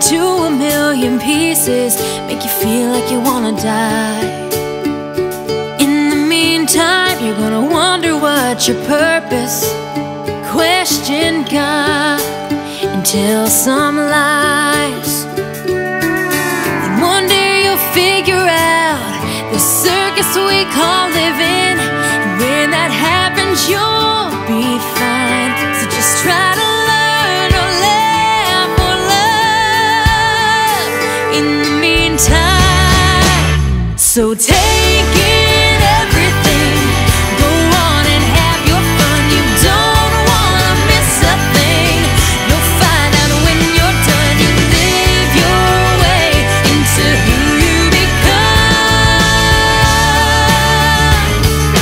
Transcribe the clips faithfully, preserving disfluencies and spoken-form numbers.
to a million pieces, make you feel like you wanna die. In the meantime, you're gonna wonder what's your purpose, question God, and tell some lies. And one day you'll figure out the circus we call living, and when that happens, you'll be fine. So just try to learn or laugh or love in the meantime. So take in everything, go on and have your fun. You don't wanna miss a thing. You'll find out when you're done. You live your way into who you become.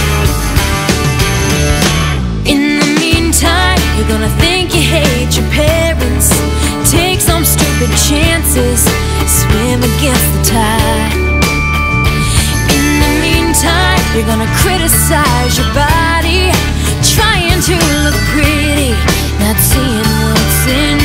In the meantime, you're gonna think you hate your parents, take some stupid chances, swim against the tide. In the meantime, you're gonna criticize your body, trying to look pretty, not seeing what's in